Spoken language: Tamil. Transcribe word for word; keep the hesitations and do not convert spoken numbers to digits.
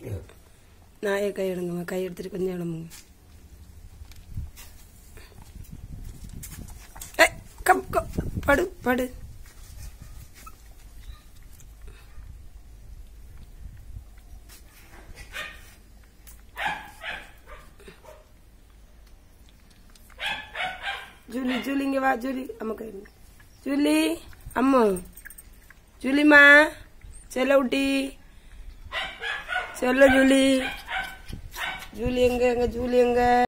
நான் ஏன் கை எடுங்கம்மா, கை எடுத்துட்டு கொஞ்சம் இடமுங்க. கம் கம் படு படு. ஜூலி ஜூலி இங்க வா ஜூலி. அம்மா கை ஜூலி. அம்மா ஜூலிமா செல்ல ஊட்டி செல்ல ஜூலி. ஜூலி எங்க எங்க ஜூலி எங்க?